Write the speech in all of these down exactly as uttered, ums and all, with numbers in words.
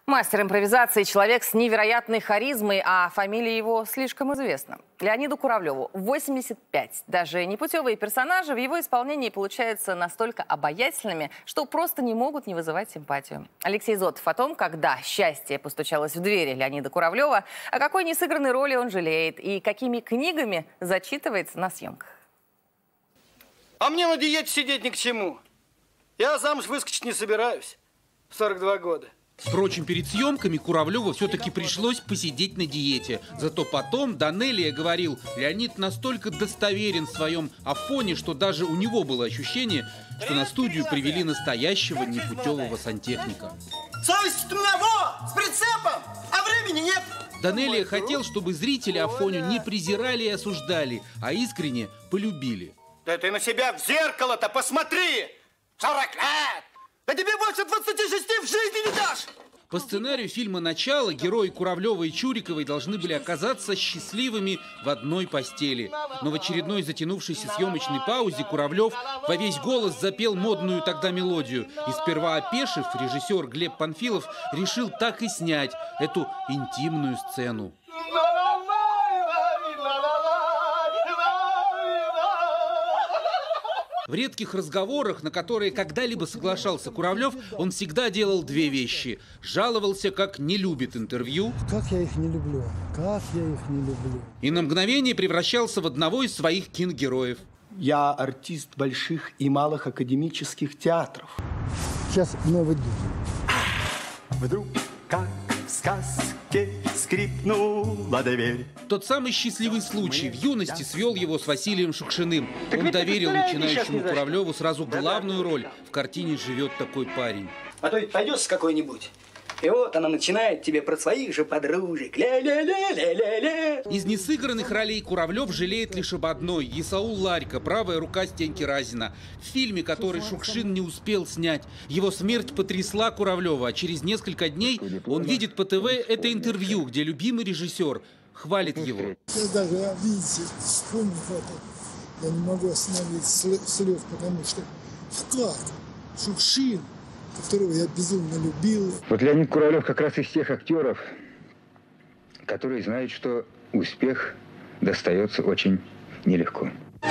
Мастер импровизации, человек с невероятной харизмой, а фамилия его слишком известна. Леониду Куравлеву восемьдесят пять. Даже непутевые персонажи в его исполнении получаются настолько обаятельными, что просто не могут не вызывать симпатию. Алексей Зотов о том, когда счастье постучалось в двери Леонида Куравлева, о какой несыгранной роли он жалеет и какими книгами зачитывается на съемках. А мне на диете сидеть ни к чему. Я замуж выскочить не собираюсь. В сорок два года. Впрочем, перед съемками Куравлеву все-таки пришлось посидеть на диете. Зато потом Данелия говорил, Леонид настолько достоверен в своем афоне, что даже у него было ощущение, что на студию привели настоящего непутевого сантехника. Совесть у меня во, с прицепом, а времени нет. Данелия хотел, чтобы зрители Афоню не презирали и осуждали, а искренне полюбили. Да ты на себя в зеркало-то посмотри! сорок лет! Да тебе больше двадцати шести в жизни не дашь! По сценарию фильма «Начало» герои Куравлева и Чуриковой должны были оказаться счастливыми в одной постели. Но в очередной затянувшейся съемочной паузе Куравлев во весь голос запел модную тогда мелодию. И сперва опешив, режиссер Глеб Панфилов решил так и снять эту интимную сцену. В редких разговорах, на которые когда-либо соглашался Куравлев, он всегда делал две вещи. Жаловался, как не любит интервью. Как я их не люблю, как я их не люблю. И на мгновение превращался в одного из своих киногероев. Я артист больших и малых академических театров. Сейчас новый день. Вдруг, как в сказке, скрипнула дверь. Тот самый счастливый случай в юности свел его с Василием Шукшиным. Он доверил начинающему Куравлеву сразу главную роль в картине «Живет такой парень». А то ведь пойдешь с какой-нибудь, и вот она начинает тебе про своих же подружек. Ля-ля-ля-ля-ля-ля. Из несыгранных ролей Куравлев жалеет лишь об одной. Исаул Ларько, правая рука Стеньки Разина. В фильме, который Шукшин не успел снять. Его смерть потрясла Куравлева, а через несколько дней он видит по ТВ это интервью, где любимый режиссер хвалит его. Я даже, видите, вспомнив это, я не могу остановить слез, потому что вклад Шукшин, которого я безумно любил. Вот Леонид Куравлев как раз из тех актеров, которые знают, что успех достается очень нелегко.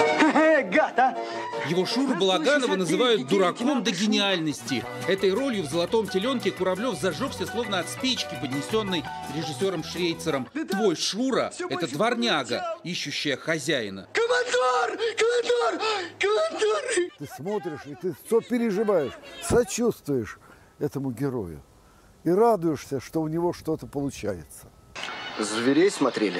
Гад, а! Его Шуру Балаганова называют дураком до гениальности. Этой ролью в «Золотом теленке» Куравлев зажегся словно от спички, поднесенной режиссером Швейцером. Твой Шура – это дворняга, ищущая хозяина. Командор! Командор! Командор! Ты смотришь, и ты сопереживаешь, сочувствуешь этому герою. И радуешься, что у него что-то получается. Зверей смотрели?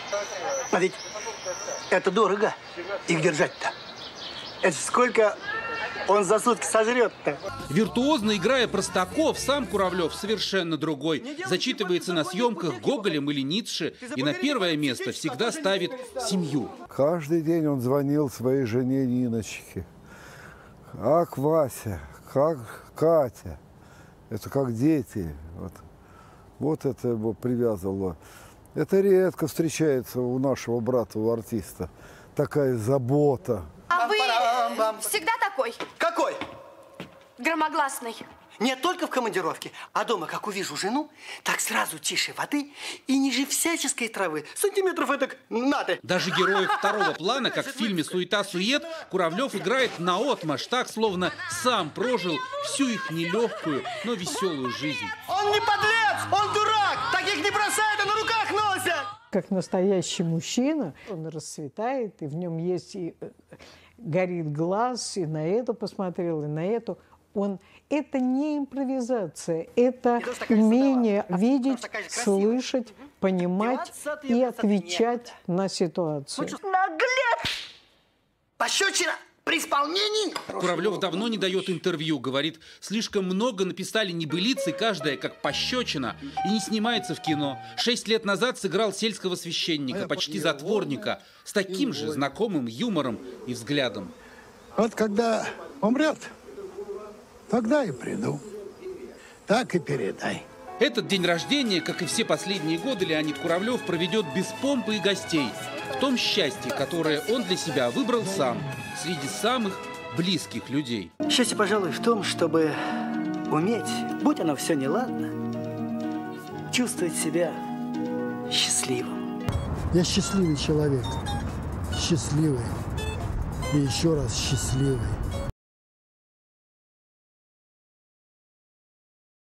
А ведь это дорого, их держать-то. Это сколько он за сутки сожрет-то? Виртуозно играя простаков, сам Куравлев совершенно другой. Зачитывается на съемках Гоголем или Ницше и на первое место всегда ставит семью. Каждый день он звонил своей жене Ниночке. Ах, Вася, как Катя. Это как дети. Вот, вот это его привязывало. Это редко встречается у нашего брата, у артиста. Такая забота. А вы всегда такой? Какой? Громогласный. Не только в командировке, а дома, как увижу жену, так сразу тише воды и ниже всяческой травы. Сантиметров этак надо. Даже героев второго плана, как в фильме «Суета-сует», Куравлев играет наотмашь, так, словно сам прожил всю их нелегкую, но веселую жизнь. Он не подлец, он дурак! Таких не бросают, а на руках носят! Как настоящий мужчина, он расцветает, и в нем есть и горит глаз, и на это посмотрел, и на эту. Он, это не импровизация, это умение видеть, слышать, понимать и отвечать на ситуацию. Наглец! Пощечина при исполнении! Куравлев давно не дает интервью, говорит, слишком много написали небылицы, каждая как пощечина, и не снимается в кино. Шесть лет назад сыграл сельского священника, почти затворника, с таким же знакомым юмором и взглядом. Вот когда умрет, тогда и приду. Так и передай. Этот день рождения, как и все последние годы, Леонид Куравлев проведет без помпы и гостей. В том счастье, которое он для себя выбрал сам, среди самых близких людей. Счастье, пожалуй, в том, чтобы уметь, будь оно все неладно, чувствовать себя счастливым. Я счастливый человек. Счастливый. И еще раз счастливый.